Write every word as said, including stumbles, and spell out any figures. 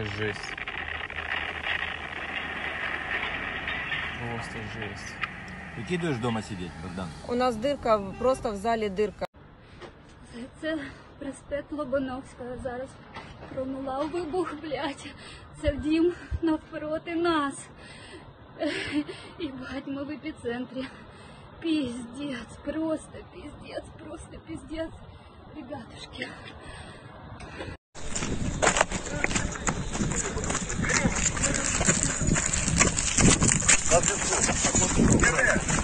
Просто жесть. Просто жесть. Прикидываешь дома сидеть, Богдан? У нас дирка, просто в залі дирка. Це проспект Лобановського зараз пролунав вибух, блядь. Це в дім навпроти нас. І бать, ми в епіцентрі. Пиздец, просто пиздец, просто пиздец. Ребятушки. Давай,